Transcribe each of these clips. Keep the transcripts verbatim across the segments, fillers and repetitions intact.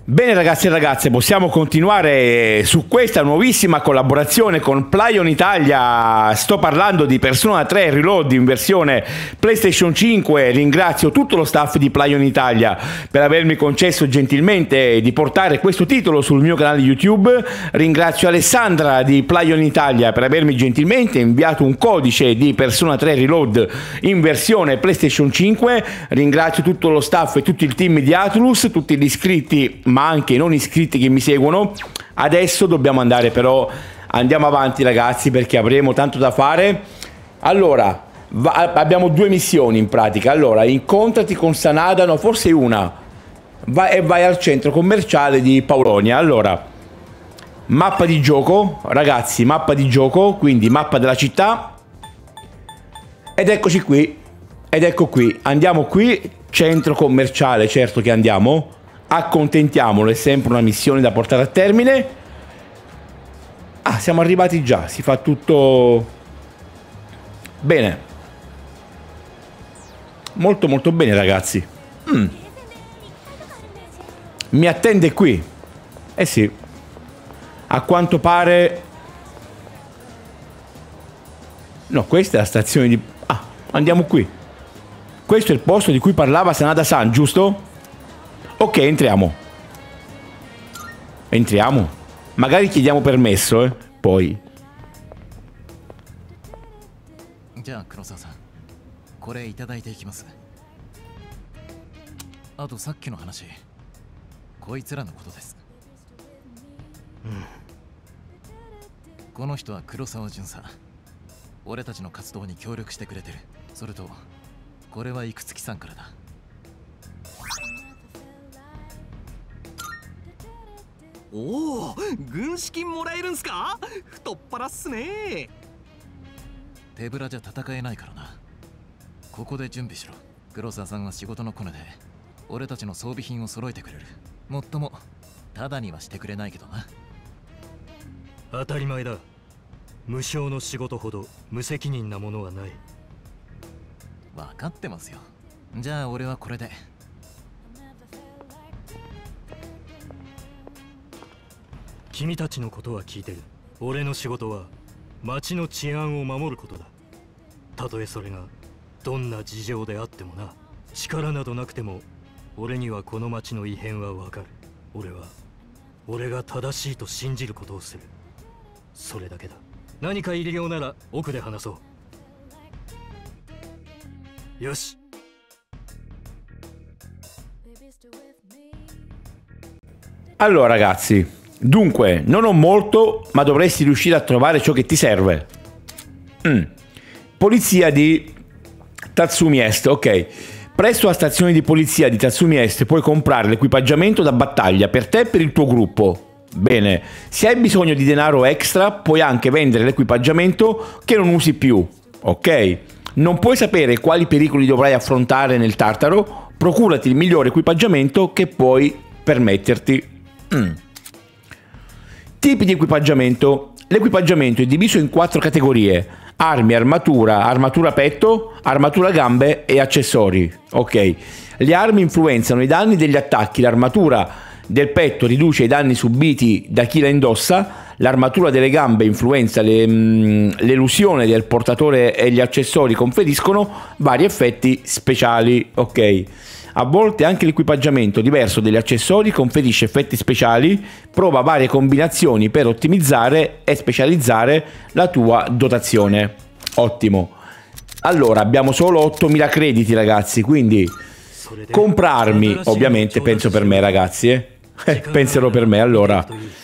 Bene ragazzi e ragazze, possiamo continuare su questa nuovissima collaborazione con Plaion Italia. Sto parlando di Persona tre Reload in versione PlayStation cinque. Ringrazio tutto lo staff di Plaion Italia per avermi concesso gentilmente di portare questo titolo sul mio canale YouTube. Ringrazio Alessandra di Plaion Italia per avermi gentilmente inviato un codice di Persona tre Reload in versione PlayStation cinque. Ringrazio tutto lo staff e tutto il team di Atlus, tutti gli iscritti ma anche i non iscritti che mi seguono. Adesso dobbiamo andare, però andiamo avanti ragazzi, perché avremo tanto da fare. Allora va, abbiamo due missioni in pratica. Allora, incontrati con Sanada, no, forse una, vai, e vai al centro commerciale di Pauronia. Allora, mappa di gioco ragazzi, mappa di gioco, quindi mappa della città, ed eccoci qui, ed ecco qui, andiamo qui, centro commerciale, certo che andiamo. Accontentiamolo, è sempre una missione da portare a termine. Ah, siamo arrivati già, si fa tutto bene. Molto molto bene ragazzi. mm. Mi attende qui. Eh sì, a quanto pare. No, questa è la stazione di... Ah, andiamo qui. Questo è il posto di cui parlava Sanada-san, giusto? Ok, entriamo. Entriamo. Magari chiediamo permesso, eh. Poi. Già, Kurosawa-san. これいただいていきます。あとさっきの話、こいつらのことです。うん。この人は黒沢巡査。俺たちの活動に協力してくれてる。それと、これは幾月さんからだ。 おお、軍資金もらえるんすか？太っ腹っすね。手ぶらじゃ戦えないからな。ここで準備しろ。黒沢さんは仕事のコネで俺たちの装備品を揃えてくれる。もっともただにはしてくれないけどな。 当たり前だ。無償の仕事ほど無責任なものはない。 分かってますよ。じゃあ俺はこれで。 君たちのことは聞いてる。俺の仕事は町の治安を守ることだ。たとえそれがどんな事情であってもな。力などなくても俺にはこの町の異変はわかる。俺は俺が正しいと信じることをする。それだけだ。何か入れようなら奥で話そう。よし。 Allora ragazzi, dunque, non ho molto, ma dovresti riuscire a trovare ciò che ti serve. Mm. Polizia di Tatsumi Est, ok. Presso la stazione di polizia di Tatsumi Est puoi comprare l'equipaggiamento da battaglia per te e per il tuo gruppo. Bene, se hai bisogno di denaro extra, puoi anche vendere l'equipaggiamento che non usi più, ok? Non puoi sapere quali pericoli dovrai affrontare nel Tartaro, procurati il migliore equipaggiamento che puoi permetterti. Mm. Tipi di equipaggiamento. L'equipaggiamento è diviso in quattro categorie: armi, armatura, armatura petto, armatura gambe e accessori. Ok. Le armi influenzano i danni degli attacchi. L'armatura del petto riduce i danni subiti da chi la indossa. L'armatura delle gambe influenza l'elusione del portatore e gli accessori conferiscono vari effetti speciali. Ok. A volte anche l'equipaggiamento diverso degli accessori conferisce effetti speciali. Prova varie combinazioni per ottimizzare e specializzare la tua dotazione. Ottimo. Allora, abbiamo solo ottomila crediti ragazzi, quindi comprarmi, ovviamente penso per me ragazzi, eh? eh penserò per me. Allora,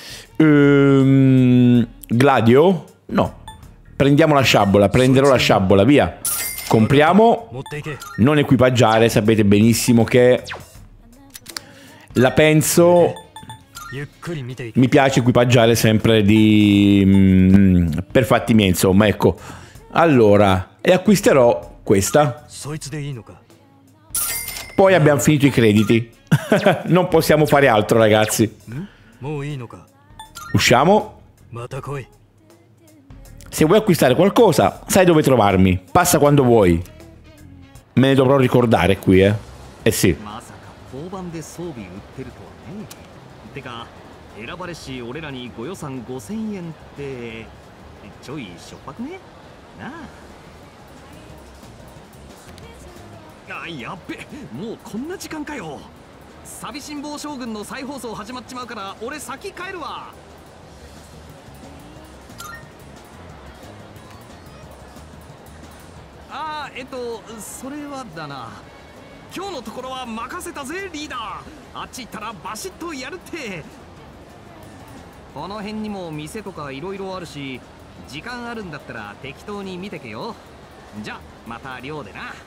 um, Gladio? No. Prendiamo la sciabola, prenderò la sciabola, via. Compriamo, non equipaggiare, sapete benissimo che la penso, mi piace equipaggiare sempre di mm, per fatti miei, insomma, ecco. Allora, e acquisterò questa. Poi abbiamo finito i crediti. Non possiamo fare altro ragazzi. Usciamo. Se vuoi acquistare qualcosa, sai dove trovarmi. Passa quando vuoi. Me ne dovrò ricordare qui, eh. Eh sì. てか選ばれし俺らにご予算ごせんえんってちょいしょっぱくねなあ。あ、やっべ、もうこんな時間かよ。寂しん坊将軍の再放送始まっちまうから俺先帰るわ。あー、えっとそれはだな、今日のところは任せたぜリーダー。あっち行ったらバシッとやるって。この辺にも店とかいろいろあるし、時間あるんだったら適当に見てけよ。じゃまた寮でな。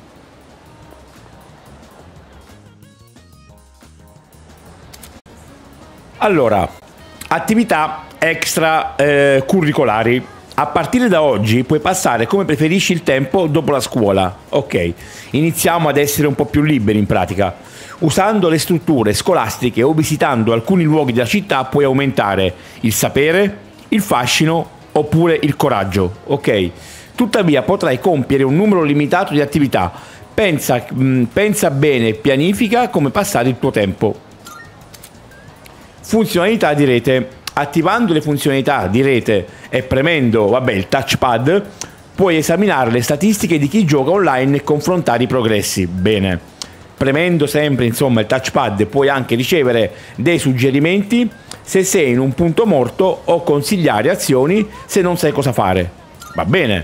Allora, attività extra eh, curricolari. A partire da oggi puoi passare come preferisci il tempo dopo la scuola. Ok, iniziamo ad essere un po' più liberi in pratica. Usando le strutture scolastiche o visitando alcuni luoghi della città puoi aumentare il sapere, il fascino oppure il coraggio. Ok, tuttavia potrai compiere un numero limitato di attività. Pensa, mh, pensa bene e pianifica come passare il tuo tempo. Funzionalità di rete. Attivando le funzionalità di rete e premendo, vabbè, il touchpad, puoi esaminare le statistiche di chi gioca online e confrontare i progressi. Bene. Premendo sempre, insomma, il touchpad puoi anche ricevere dei suggerimenti se sei in un punto morto o consigliare azioni se non sai cosa fare. Va bene.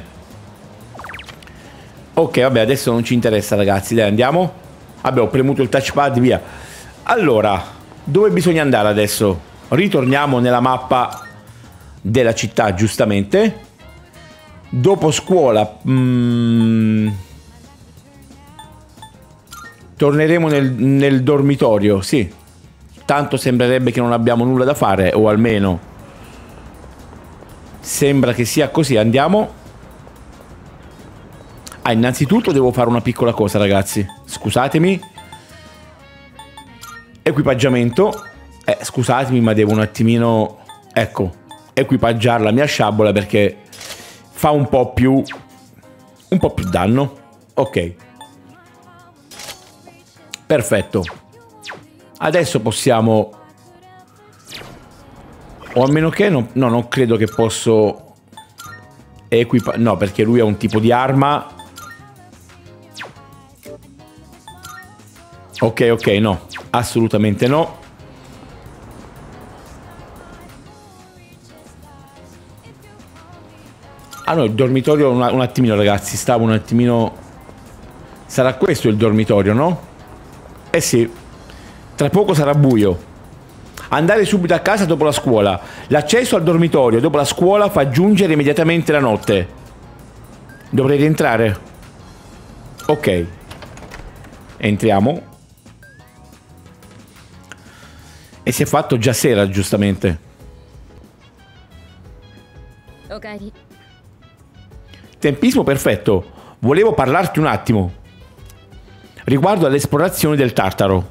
Ok, vabbè, adesso non ci interessa, ragazzi, dai, andiamo. Vabbè, ho premuto il touchpad, via. Allora, dove bisogna andare adesso? Ritorniamo nella mappa della città, giustamente. Dopo scuola mm, torneremo nel, nel dormitorio, sì. Tanto sembrerebbe che non abbiamo nulla da fare, o almeno sembra che sia così. Andiamo. Ah, innanzitutto devo fare una piccola cosa, ragazzi. Scusatemi. Equipaggiamento. Eh, scusatemi, ma devo un attimino, ecco, equipaggiare la mia sciabola perché fa un po' più, un po' più danno. Ok. Perfetto. Adesso possiamo, o a meno che, no, no non credo che posso equipaggiare, no, perché lui ha un tipo di arma. Ok, ok, no, assolutamente no. Ah no, il dormitorio, un, un attimino, ragazzi, stavo un attimino. Sarà questo il dormitorio, no? Eh sì. Tra poco sarà buio. Andare subito a casa dopo la scuola. L'accesso al dormitorio dopo la scuola fa giungere immediatamente la notte. Dovrei rientrare? Ok. Entriamo. E si è fatto già sera, giustamente. Ok. Tempismo perfetto. Volevo parlarti un attimo riguardo all'esplorazione del Tartaro.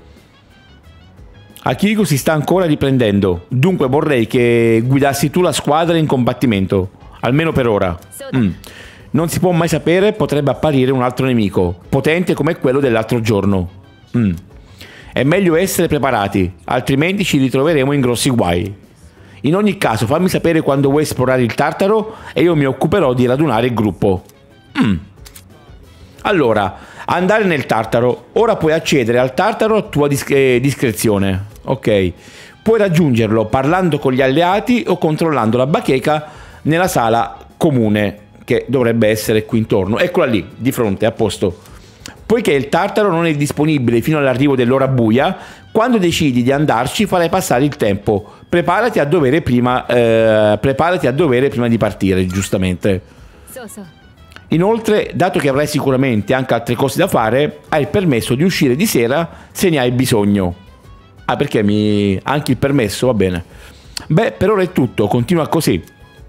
Akiko si sta ancora riprendendo, dunque vorrei che guidassi tu la squadra in combattimento, almeno per ora. Mm. Non si può mai sapere, potrebbe apparire un altro nemico, potente come quello dell'altro giorno. Mm. È meglio essere preparati, altrimenti ci ritroveremo in grossi guai. In ogni caso, fammi sapere quando vuoi esplorare il Tartaro e io mi occuperò di radunare il gruppo. Mm. Allora, andare nel Tartaro. Ora puoi accedere al Tartaro a tua disc eh, discrezione. Ok. Puoi raggiungerlo parlando con gli alleati o controllando la bacheca nella sala comune, che dovrebbe essere qui intorno. Eccola lì, di fronte, a posto. Poiché il Tartaro non è disponibile fino all'arrivo dell'ora buia, quando decidi di andarci farai passare il tempo. Preparati a dovere prima, eh, preparati a dovere prima di partire, giustamente. So, so. Inoltre, dato che avrai sicuramente anche altre cose da fare, hai il permesso di uscire di sera se ne hai bisogno. Ah, perché mi... anche il permesso, va bene. Beh, per ora è tutto, continua così.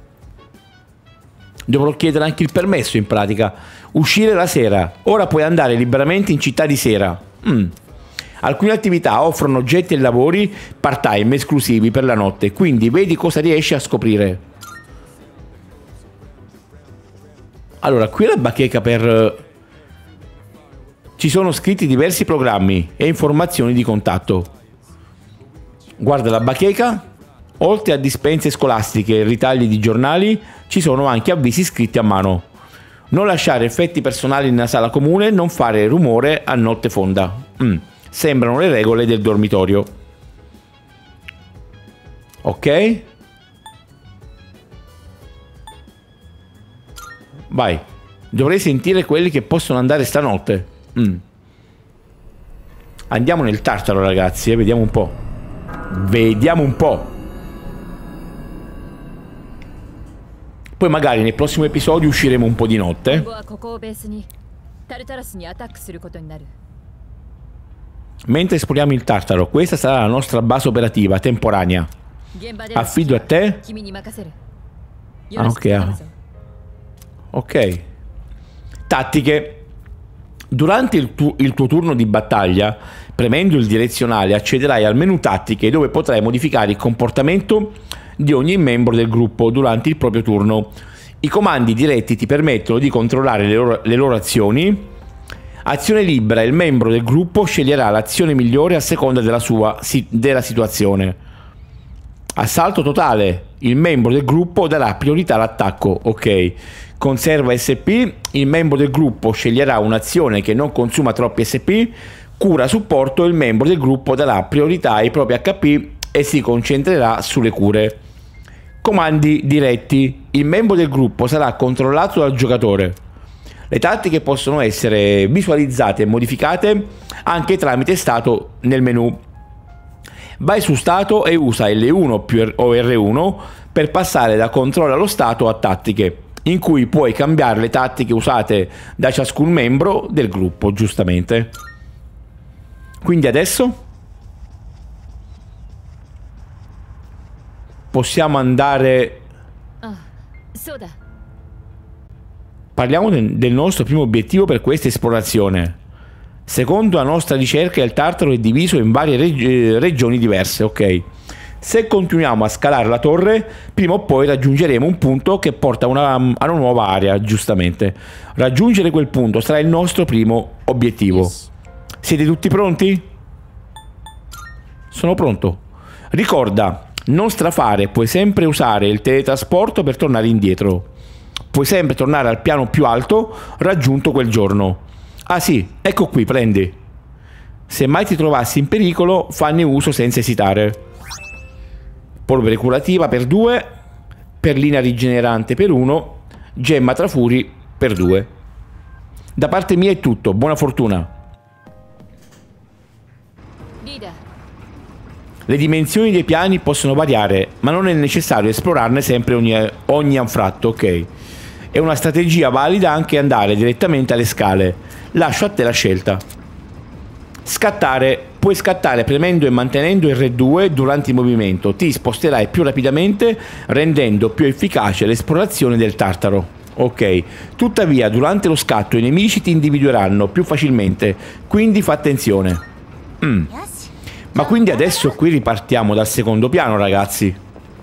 Dovrò chiedere anche il permesso in pratica. Uscire la sera. Ora puoi andare liberamente in città di sera. Mm. Alcune attività offrono oggetti e lavori part-time esclusivi per la notte, quindi vedi cosa riesci a scoprire. Allora, qui è la bacheca per... Ci sono scritti diversi programmi e informazioni di contatto. Guarda la bacheca. Oltre a dispense scolastiche e ritagli di giornali, ci sono anche avvisi scritti a mano. Non lasciare effetti personali nella sala comune, non fare rumore a notte fonda. Mm. Sembrano le regole del dormitorio. Ok? Vai. Dovrei sentire quelli che possono andare stanotte. Mm. Andiamo nel Tartaro, ragazzi, e eh? vediamo un po'. Vediamo un po'. Poi magari nel prossimo episodio usciremo un po' di notte. Mentre esploriamo il Tartaro, questa sarà la nostra base operativa temporanea. Affido a te. Ah, ok. Ok. Tattiche. Durante il, tu il tuo turno di battaglia, premendo il direzionale, accederai al menu tattiche dove potrai modificare il comportamento di ogni membro del gruppo durante il proprio turno. I comandi diretti ti permettono di controllare le loro, le loro azioni. Azione libera: il membro del gruppo sceglierà l'azione migliore a seconda della sua si della situazione. Assalto totale: il membro del gruppo darà priorità all'attacco. Ok. Conserva S P: il membro del gruppo sceglierà un'azione che non consuma troppi S P. Cura supporto: il membro del gruppo darà priorità ai propri H P e si concentrerà sulle cure. Comandi diretti: il membro del gruppo sarà controllato dal giocatore. Le tattiche possono essere visualizzate e modificate anche tramite stato nel menu. Vai su stato e usa L uno più o R uno per passare da controllo allo stato a tattiche, in cui puoi cambiare le tattiche usate da ciascun membro del gruppo, giustamente. Quindi adesso possiamo andare. Parliamo del nostro primo obiettivo per questa esplorazione. Secondo la nostra ricerca, il Tartaro è diviso in varie reg regioni diverse. Ok. Se continuiamo a scalare la torre, prima o poi raggiungeremo un punto che porta a una, a una nuova area, giustamente. Raggiungere quel punto sarà il nostro primo obiettivo. Siete tutti pronti? Sono pronto. Ricorda, non strafare, puoi sempre usare il teletrasporto per tornare indietro. Puoi sempre tornare al piano più alto raggiunto quel giorno. Ah sì, ecco qui, prendi. Se mai ti trovassi in pericolo, fanne uso senza esitare. Polvere curativa per due, perlina rigenerante per uno, gemma trafuri per due. Da parte mia è tutto, buona fortuna. Le dimensioni dei piani possono variare, ma non è necessario esplorarne sempre ogni, ogni anfratto, ok? È una strategia valida anche andare direttamente alle scale. Lascio a te la scelta. Scattare. Puoi scattare premendo e mantenendo R due durante il movimento. Ti sposterai più rapidamente, rendendo più efficace l'esplorazione del Tartaro. Ok. Tuttavia, durante lo scatto i nemici ti individueranno più facilmente, quindi fa attenzione. Mm. Ma quindi adesso qui ripartiamo dal secondo piano, ragazzi.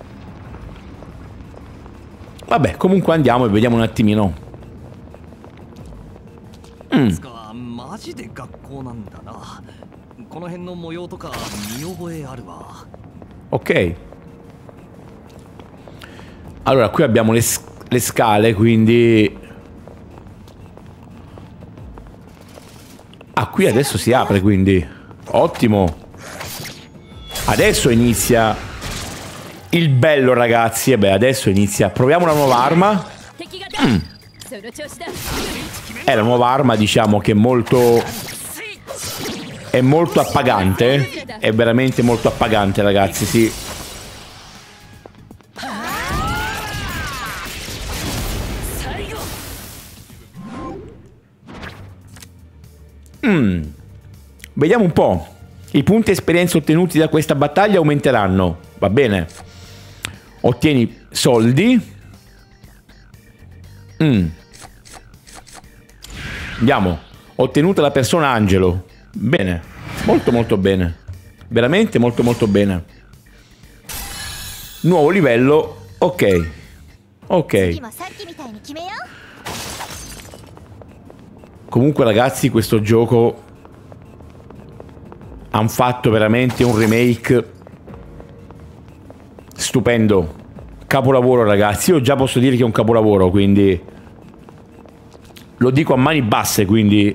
Vabbè, comunque andiamo e vediamo un attimino. Mm. Ok. Allora, qui abbiamo le, le scale, quindi... Ah, qui adesso si apre, quindi... Ottimo. Adesso inizia il bello, ragazzi. E beh, adesso inizia. Proviamo una nuova arma. Mm. È la nuova arma, diciamo, che è molto... È molto appagante. È veramente molto appagante, ragazzi, sì. Mm. Vediamo un po'. I punti esperienza ottenuti da questa battaglia aumenteranno. Va bene. Ottieni soldi. Mm. Andiamo. Ottenuta la persona Angelo. Bene. Molto molto bene. Veramente molto molto bene. Nuovo livello. Ok. Ok. Comunque, ragazzi, questo gioco... hanno fatto veramente un remake Stupendo. Capolavoro, ragazzi. Io già posso dire che è un capolavoro, quindi lo dico a mani basse, quindi...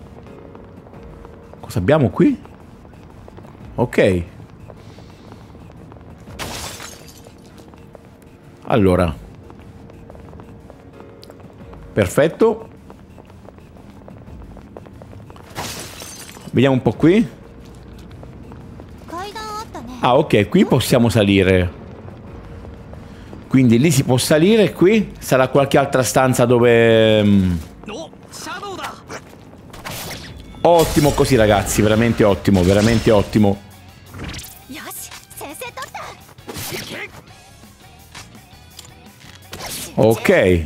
Cosa abbiamo qui? Ok. Allora. Perfetto. Vediamo un po' qui. Ah, ok, qui possiamo salire. Quindi lì si può salire, qui sarà qualche altra stanza dove... Ottimo così, ragazzi, veramente ottimo, veramente ottimo. Ok.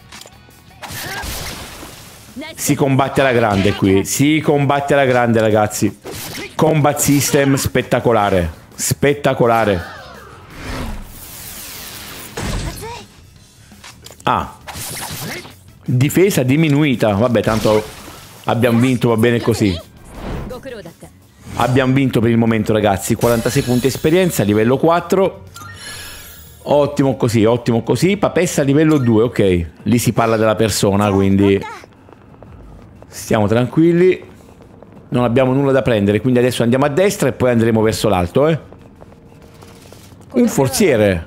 Si combatte alla grande qui, si combatte alla grande, ragazzi. Combat system spettacolare, spettacolare. Ah, difesa diminuita. Vabbè, tanto abbiamo vinto, va bene così. Abbiamo vinto per il momento, ragazzi. quarantasei punti esperienza, livello quattro. Ottimo così, ottimo così. Papessa livello due, ok. Lì si parla della persona, quindi stiamo tranquilli. Non abbiamo nulla da prendere, quindi adesso andiamo a destra e poi andremo verso l'alto, eh. Un forziere.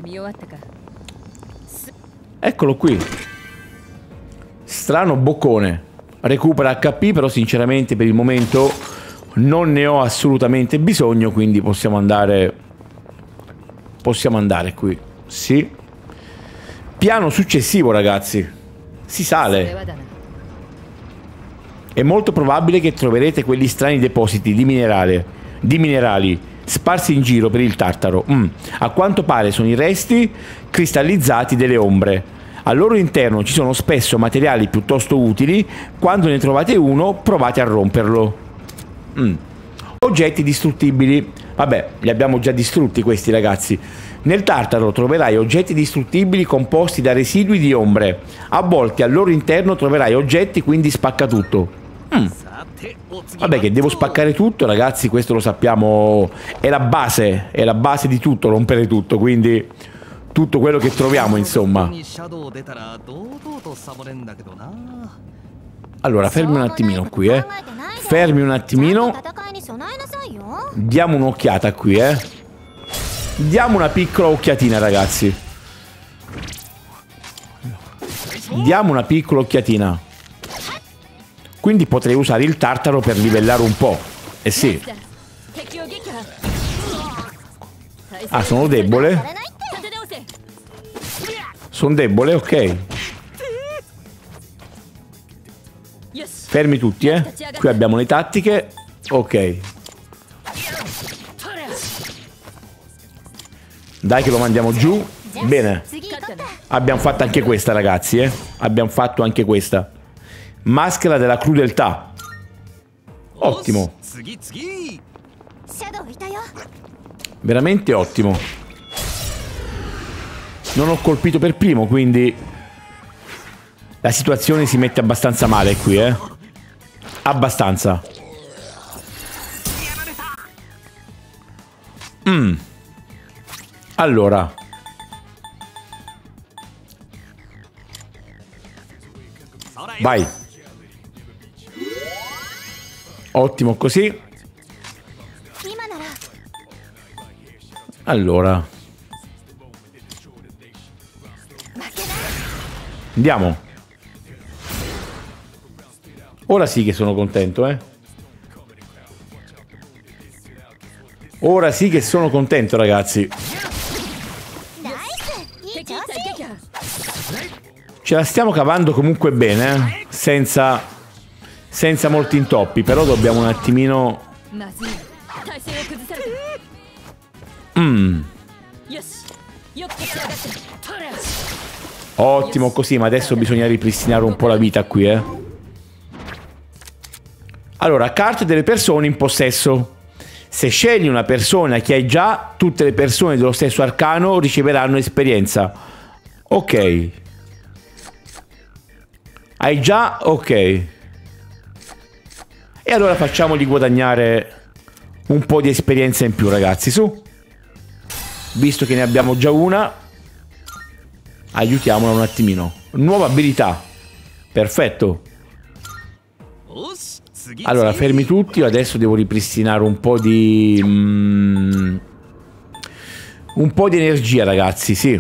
Eccolo qui. Strano boccone. Recupera acca pi, però sinceramente per il momento non ne ho assolutamente bisogno, quindi possiamo andare... Possiamo andare qui. Sì. Piano successivo, ragazzi. Si sale. È molto probabile che troverete quegli strani depositi di minerale, di minerali sparsi in giro per il Tartaro. Mm. A quanto pare sono i resti cristallizzati delle ombre. Al loro interno ci sono spesso materiali piuttosto utili. Quando ne trovate uno, provate a romperlo. Mm. Oggetti distruttibili. Vabbè, li abbiamo già distrutti questi, ragazzi. Nel Tartaro troverai oggetti distruttibili composti da residui di ombre. A volte al loro interno troverai oggetti, quindi spacca tutto. Mm. Vabbè, che devo spaccare tutto, ragazzi, questo lo sappiamo. È la base, è la base di tutto, rompere tutto, quindi tutto quello che troviamo, insomma. Allora, fermi un attimino qui, eh. Fermi un attimino. Diamo un'occhiata qui, eh. Diamo una piccola occhiatina, ragazzi. Diamo una piccola occhiatina. Quindi potrei usare il Tartaro per livellare un po'. Eh sì. Ah, sono debole? Sono debole, ok. Fermi tutti, eh. Qui abbiamo le tattiche. Ok. Dai che lo mandiamo giù. Bene. Abbiamo fatto anche questa, ragazzi, eh. Abbiamo fatto anche questa. Maschera della crudeltà. Ottimo. Veramente ottimo. Non ho colpito per primo, quindi la situazione si mette abbastanza male qui, eh. Abbastanza. Mm. Allora. Vai. Ottimo così. Allora. Andiamo. Ora sì che sono contento, eh. Ora sì che sono contento, ragazzi. Ce la stiamo cavando comunque bene, eh? Senza senza molti intoppi, però dobbiamo un attimino. Mm. Ottimo così, ma adesso bisogna ripristinare un po' la vita qui, eh. Allora, carte delle persone in possesso. Se scegli una persona che hai già, tutte le persone dello stesso arcano riceveranno esperienza. Ok. Hai già? Ok. E allora facciamogli guadagnare un po' di esperienza in più, ragazzi, su. visto che ne abbiamo già una, aiutiamola un attimino. Nuova abilità. Perfetto. Allora, fermi tutti. Io adesso devo ripristinare un po' di... Mm, un po' di energia, ragazzi, sì.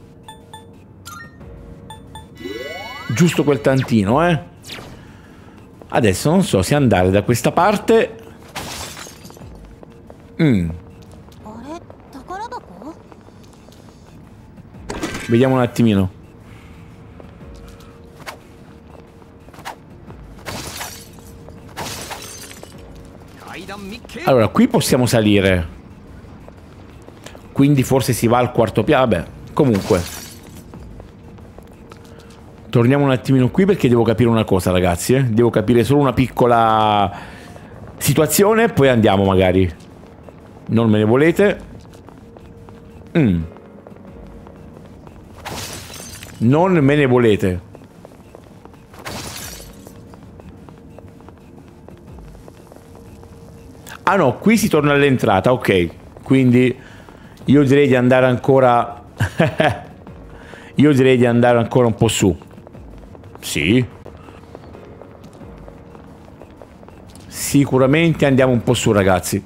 Giusto quel tantino, eh. Adesso non so se andare da questa parte. Mm. Vediamo un attimino. Allora, qui possiamo salire. Quindi forse si va al quarto piano. Vabbè, comunque. Torniamo un attimino qui perché devo capire una cosa, ragazzi. Eh? Devo capire solo una piccola situazione. Poi andiamo magari. Non me ne volete? Mm. Non me ne volete. Ah no, qui si torna all'entrata, ok. Quindi io direi di andare ancora... io direi di andare ancora un po' su. Sì. Sicuramente andiamo un po' su, ragazzi.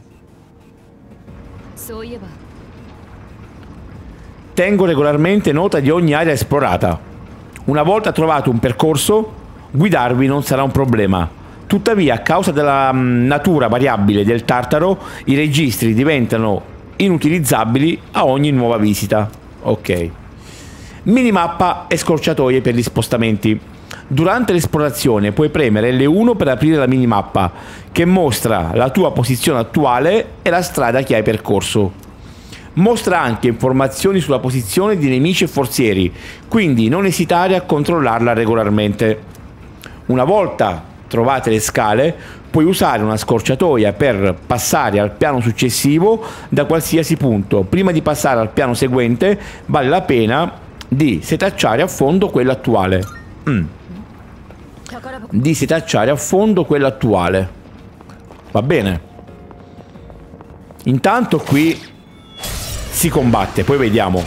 Tengo regolarmente nota di ogni area esplorata. Una volta trovato un percorso, guidarvi non sarà un problema. Tuttavia, a causa della mh, natura variabile del Tartaro, i registri diventano inutilizzabili a ogni nuova visita. Ok. Minimappa e scorciatoie per gli spostamenti. Durante l'esplorazione puoi premere L uno per aprire la minimappa, che mostra la tua posizione attuale e la strada che hai percorso. Mostra anche informazioni sulla posizione di nemici e forzieri, quindi non esitare a controllarla regolarmente. Una volta trovate le scale, puoi usare una scorciatoia per passare al piano successivo da qualsiasi punto. Prima di passare al piano seguente, vale la pena di setacciare a fondo quello attuale. Mm. Di setacciare a fondo quello attuale. Va bene. Intanto qui si combatte, poi vediamo.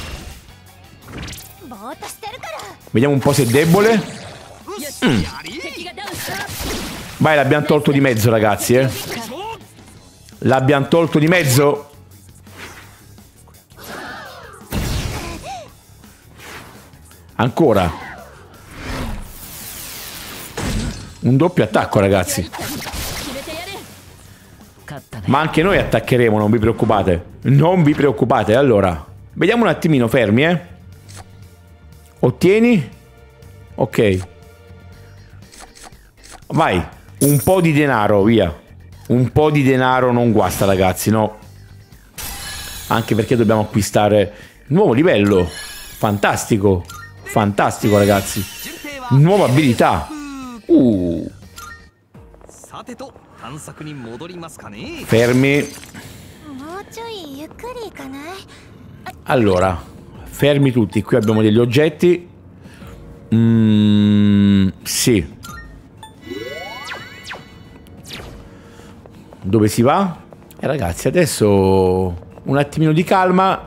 Vediamo un po' se è debole. Mm. Vai, l'abbiamo tolto di mezzo, ragazzi, eh. L'abbiamo tolto di mezzo. Ancora. Un doppio attacco, ragazzi. Ma anche noi attaccheremo, non vi preoccupate. Non vi preoccupate. Allora, vediamo un attimino, fermi, eh. Ottieni. Ok. Vai. Un po' di denaro, via. Un po' di denaro non guasta, ragazzi, no. Anche perché dobbiamo acquistare nuovo livello. Fantastico. Fantastico, ragazzi. Nuova abilità. Uh. Fermi. Allora, fermi tutti. Qui abbiamo degli oggetti. Mm, sì. Dove si va? E eh, ragazzi, adesso un attimino di calma.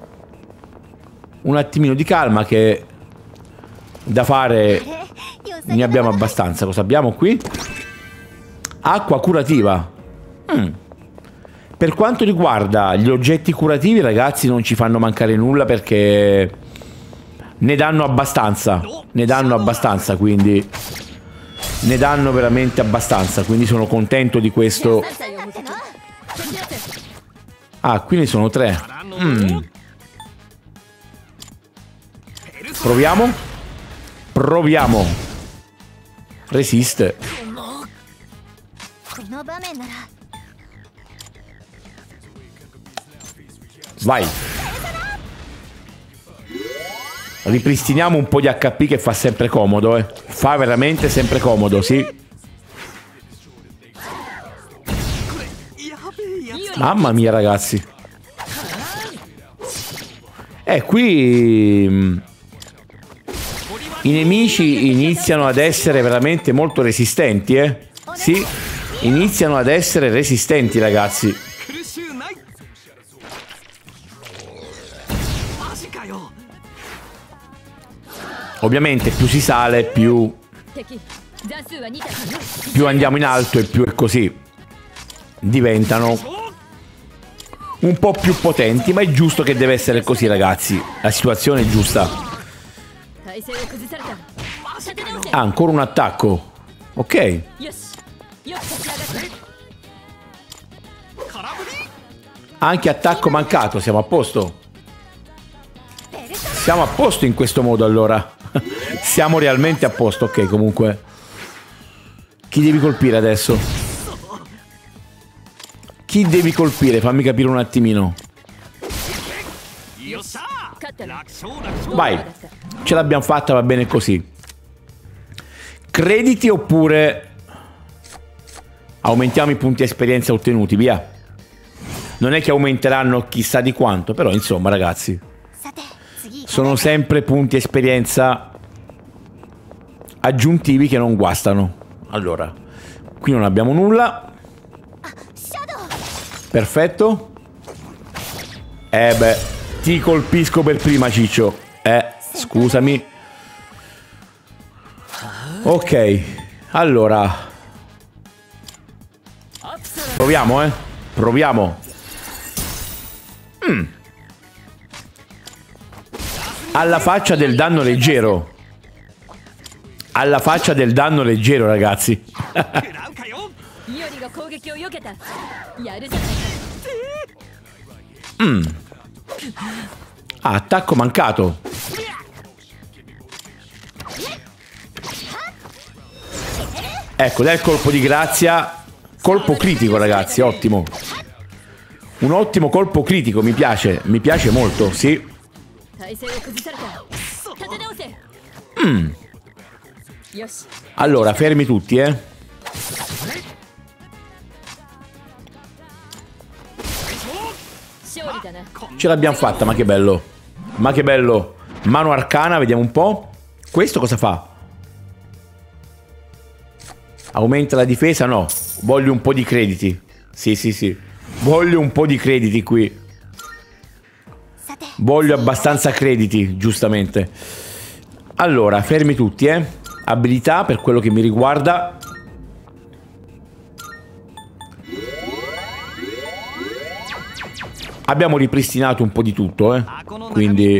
Un attimino di calma che da fare ne abbiamo abbastanza. Cosa abbiamo qui? Acqua curativa. Mm. Per quanto riguarda gli oggetti curativi, ragazzi, non ci fanno mancare nulla perché ne danno abbastanza. Ne danno abbastanza, quindi ne danno veramente abbastanza. Quindi sono contento di questo. Ah, qui ne sono tre. Mm. Proviamo. Proviamo. Resiste. Vai. Ripristiniamo un po' di H P che fa sempre comodo, eh. Fa veramente sempre comodo, sì. Mamma mia, ragazzi. Eh, qui i nemici iniziano ad essere veramente molto resistenti, eh. Sì, iniziano ad essere resistenti, ragazzi. Ovviamente più si sale, più, 敵残数はに体 più andiamo in alto e più è così. Diventano un po' più potenti, ma è giusto che deve essere così, ragazzi. La situazione è giusta. 体勢を崩された立て直せ Ah, ancora un attacco. Ok. よしよく立ち上がった Anche attacco mancato, siamo a posto. Siamo a posto in questo modo allora. Siamo realmente a posto. Ok, comunque. Chi devi colpire adesso? Chi devi colpire? Fammi capire un attimino. 勝ったな Vai. Ce l'abbiamo fatta, va bene così. Crediti oppure aumentiamo i punti esperienza ottenuti, via. Non è che aumenteranno chissà di quanto, però insomma, ragazzi, sono sempre punti esperienza aggiuntivi che non guastano. Allora, qui non abbiamo nulla. Perfetto. Eh beh, ti colpisco per prima, Ciccio. Eh, scusami. Ok, allora proviamo, eh. Proviamo. Mm. Alla faccia del danno leggero. Alla faccia del danno leggero, ragazzi. イオリが攻撃を避けたやるじゃないか Mm. Ah, attacco mancato. Ecco, dai il colpo di grazia. Colpo critico, ragazzi, ottimo. Un ottimo colpo critico, mi piace. Mi piace molto, sì. 体勢を崩された立て直せ Mm. よし Allora, fermi tutti, eh. Ce l'abbiamo fatta, ma che bello. Ma che bello. Mano arcana, vediamo un po'. Questo cosa fa? Aumenta la difesa? No. Voglio un po' di crediti. Sì, sì, sì. Voglio un po' di crediti qui. Voglio abbastanza crediti, giustamente. Allora, fermi tutti, eh. Abilità, per quello che mi riguarda. Abbiamo ripristinato un po' di tutto, eh. Quindi...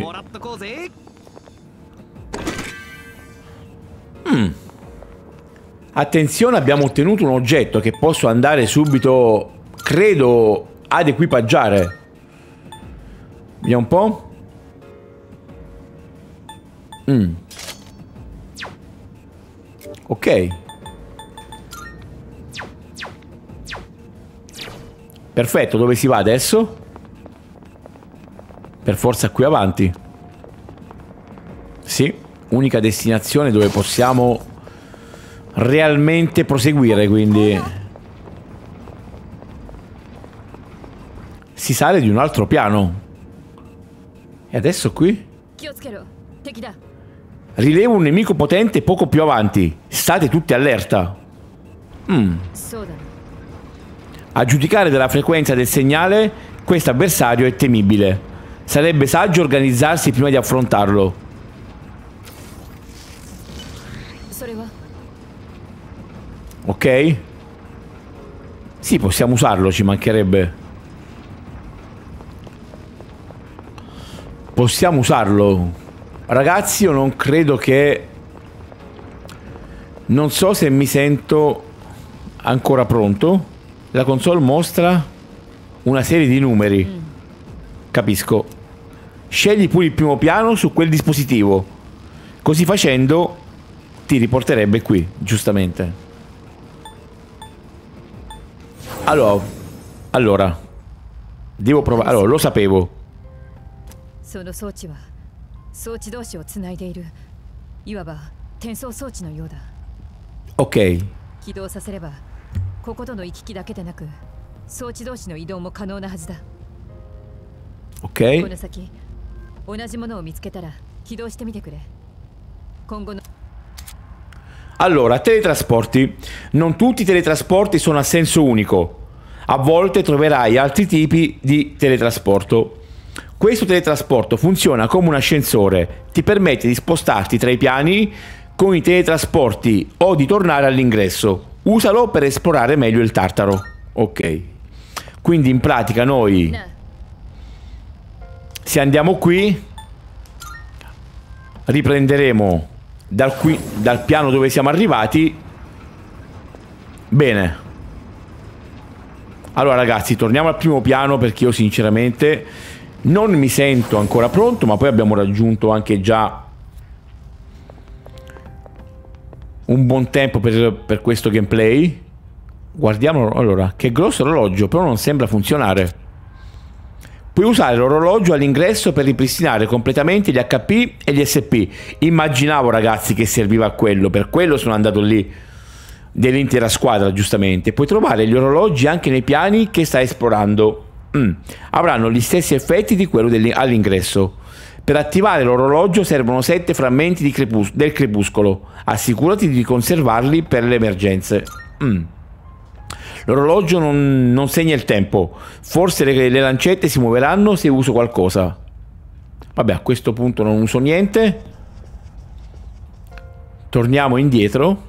Mm. Attenzione, abbiamo ottenuto un oggetto che posso andare subito, credo, ad equipaggiare. Vediamo un po'. Mm. Ok. Perfetto, dove si va adesso? Per forza qui avanti. Sì, unica destinazione dove possiamo realmente proseguire, quindi si sale di un altro piano. E adesso qui? 気をつけろ敵だ Rilevo un nemico potente poco più avanti. State tutti allerta. Mm. そうだ A giudicare dalla frequenza del segnale, questo avversario è temibile. Sarebbe saggio organizzarsi prima di affrontarlo. それは Ok? Sì, possiamo usarlo, ci mancherebbe. Possiamo usarlo. Ragazzi, io non credo che... Non so se mi sento ancora pronto. La console mostra una serie di numeri. Mm. Capisco. Scegli pure il primo piano su quel dispositivo. Così facendo ti riporterebbe qui, giustamente. Allora, allora devo provare. Allora, lo sapevo. その装置は装置同士をつないでいるいわば転送装置のようだ Ok. 起動させればこことの行き来だけでなく装置同士の移動も可能なはずだ Ok. この先同じものを見つけたら起動してみてくれ今後の Allora, teletrasporti. Non tutti i teletrasporti sono a senso unico. A volte troverai altri tipi di teletrasporto. Questo teletrasporto funziona come un ascensore, ti permette di spostarti tra i piani con i teletrasporti o di tornare all'ingresso. Usalo per esplorare meglio il Tartaro. Ok. Quindi in pratica noi, se andiamo qui, riprenderemo dal, qui, dal piano dove siamo arrivati. Bene. Allora ragazzi, torniamo al primo piano perché io sinceramente non mi sento ancora pronto, ma poi abbiamo raggiunto anche già un buon tempo per, per questo gameplay. Guardiamolo. Allora, che grosso orologio, però non sembra funzionare. Puoi usare l'orologio all'ingresso per ripristinare completamente gli H P e gli S P. Immaginavo ragazzi che serviva a quello, per quello sono andato lì, dell'intera squadra giustamente. Puoi trovare gli orologi anche nei piani che stai esplorando. Mm. Avranno gli stessi effetti di quello all'ingresso. Per attivare l'orologio servono sette frammenti di crepus del crepuscolo. Assicurati di conservarli per le emergenze. Mm. L'orologio non, non segna il tempo. Forse le, le lancette si muoveranno se uso qualcosa. Vabbè, a questo punto non uso niente. Torniamo indietro.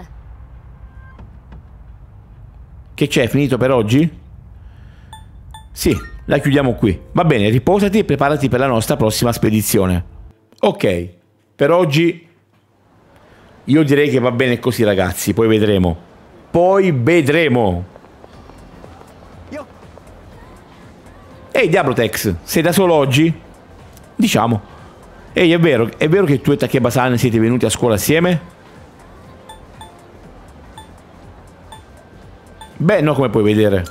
Che c'è? Finito per oggi? Sì, la chiudiamo qui. Va bene, riposati e preparati per la nostra prossima spedizione. Ok, per oggi io direi che va bene così ragazzi, poi vedremo. Poi vedremo. Ehi Diablotex, sei da solo oggi? Diciamo. Ehi, è vero, è vero che tu e Takeba-san siete venuti a scuola assieme? Beh, no, come puoi vedere.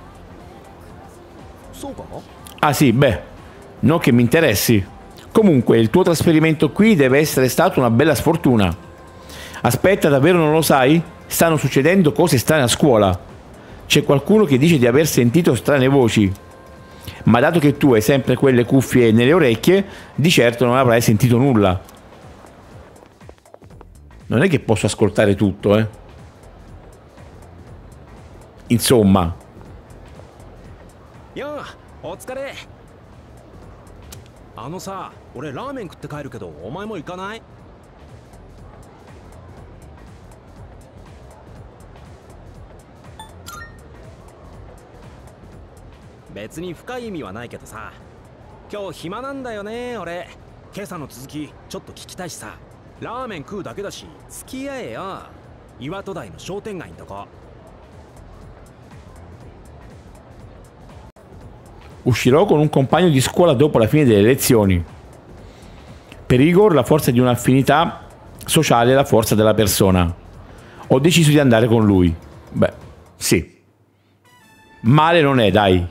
Ah sì, beh, non che mi interessi. Comunque, il tuo trasferimento qui deve essere stato una bella sfortuna. Aspetta, davvero non lo sai? Stanno succedendo cose strane a scuola. C'è qualcuno che dice di aver sentito strane voci. Ma dato che tu hai sempre quelle cuffie nelle orecchie, di certo non avrai sentito nulla. Non è che posso ascoltare tutto, eh. Insomma. Yo, お疲れ。あのさ、俺ラーメン食って帰るけど、お前も行かない？別に深い意味はないけどさ、今日暇なんだよね俺。今朝の続きちょっと聞きたいしさ。ラーメン食うだけだし付き合えよ。岩戸台の商店街んとこ。 Uscirò con un compagno di scuola dopo la fine delle lezioni. Per Igor la forza di un'affinità sociale è la forza della persona. Ho deciso di andare con lui. Beh, sì. Male non è, dai.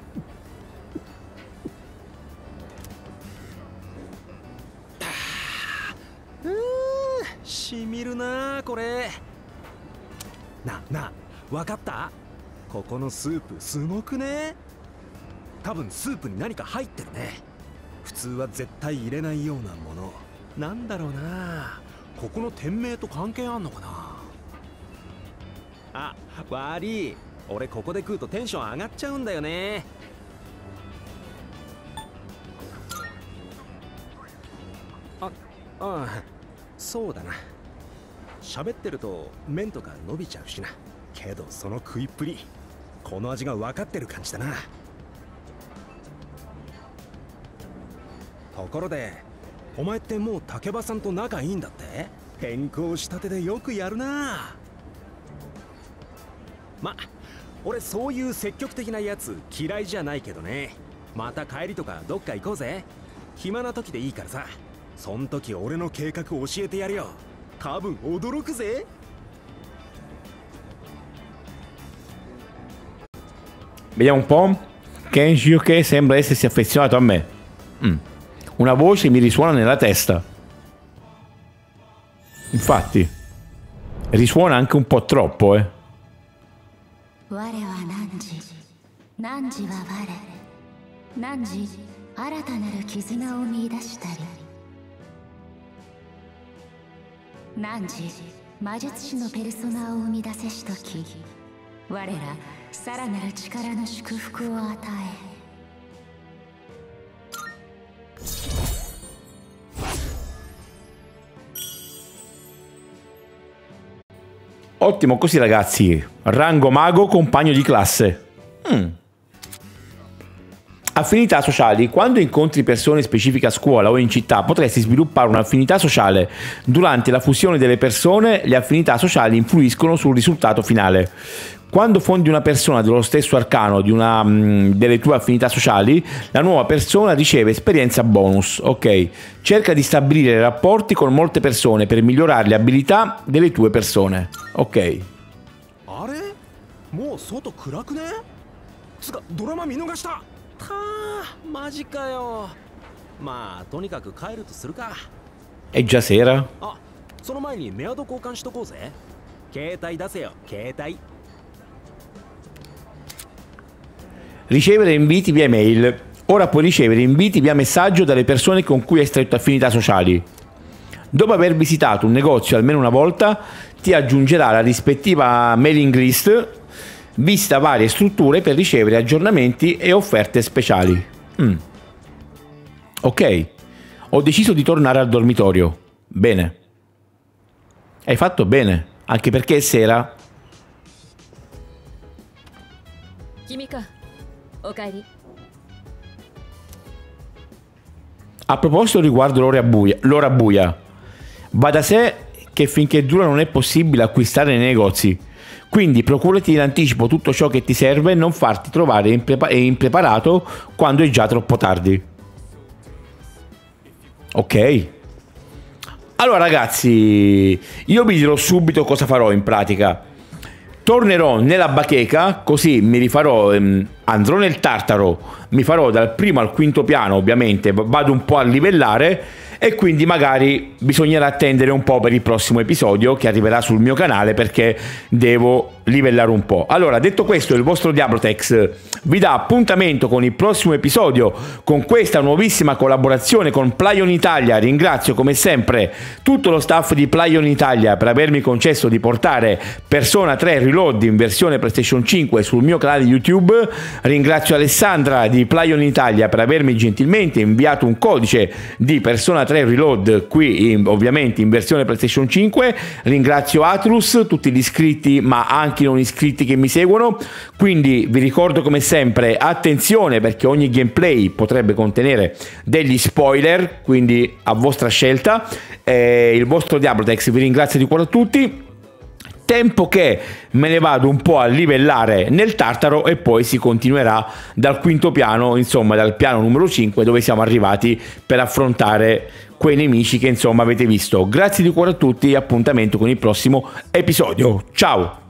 Shimiru na, これ。な、な、わかった？ここのスープすごくね？ 多分スープに何か入ってるね。普通は絶対入れないようなもの。なんだろうな。ここの店名と関係あんのかな。あ、悪い。俺ここで食うとテンション上がっちゃうんだよね。あ、ああ、そうだな。喋ってると麺とか伸びちゃうしな。けどその食いっぷり、この味が分かってる感じだな。 ところで、お前ってもう竹場さんと仲いいんだって？転校したてでよくやるな。ま、俺そういう積極的なやつ嫌いじゃないけどね。また帰りとかどっか行こうぜ。暇な時でいいからさ。そん時俺の計画教えてやるよ。多分驚くぜ。 Vediamo un po'. Kensuke sembra essersi affezionato a me. Mm. Una voce mi risuona nella testa. Infatti, risuona anche un po' troppo, eh. Ottimo così ragazzi, rango mago compagno di classe. Mm. Affinità sociali. Quando incontri persone specifiche a scuola o in città potresti sviluppare un'affinità sociale. Durante la fusione delle persone le affinità sociali influiscono sul risultato finale. Quando fondi una persona dello stesso arcano di una mh, delle tue affinità sociali, la nuova persona riceve esperienza bonus. Ok, cerca di stabilire rapporti con molte persone per migliorare le abilità delle tue persone. Ok. あれもう外暗くねつかドラマ見逃したたーマジかよまあとにかく帰るとするか È già sera? あその前にメアド交換しとこうぜ携帯出せよ携帯 Ricevere inviti via mail. Ora puoi ricevere inviti via messaggio dalle persone con cui hai stretto affinità sociali. Dopo aver visitato un negozio almeno una volta, ti aggiungerà la rispettiva mailing list. Visita varie strutture per ricevere aggiornamenti e offerte speciali. Mm. Ok, ho deciso di tornare al dormitorio. Bene. Hai fatto bene, anche perché è sera. 君かおかえり A proposito riguardo l'ora buia, l'ora buia, va da sé che finché dura non è possibile acquistare nei negozi, quindi procurati in anticipo tutto ciò che ti serve e non farti trovare imprepa- impreparato quando è già troppo tardi. Ok? Allora ragazzi, io vi dirò subito cosa farò in pratica. Tornerò nella bacheca, così mi rifarò, ehm, andrò nel Tartaro, mi farò dal primo al quinto piano, ovviamente, vado un po' a livellare e quindi magari bisognerà attendere un po' per il prossimo episodio che arriverà sul mio canale perché devo livellare un po'. Allora, detto questo, il vostro Diablotex vi dà appuntamento con il prossimo episodio, con questa nuovissima collaborazione con Plaion Italia. Ringrazio come sempre tutto lo staff di Plaion Italia per avermi concesso di portare Persona tre Reload in versione PlayStation cinque sul mio canale YouTube. Ringrazio Alessandra di Plaion Italia per avermi gentilmente inviato un codice di Persona tre Reload qui in, ovviamente in versione PlayStation cinque. Ringrazio Atlus, tutti gli iscritti ma anche i non iscritti che mi seguono. Quindi vi ricordo come sempre attenzione perché ogni gameplay potrebbe contenere degli spoiler, quindi a vostra scelta. Eh, il vostro Diablotex vi ringrazio di cuore a tutti. Tempo che me ne vado un po' a livellare nel Tartaro e poi si continuerà dal quinto piano, insomma dal piano numero cinque dove siamo arrivati per affrontare quei nemici che insomma avete visto. Grazie di cuore a tutti e appuntamento con il prossimo episodio. Ciao!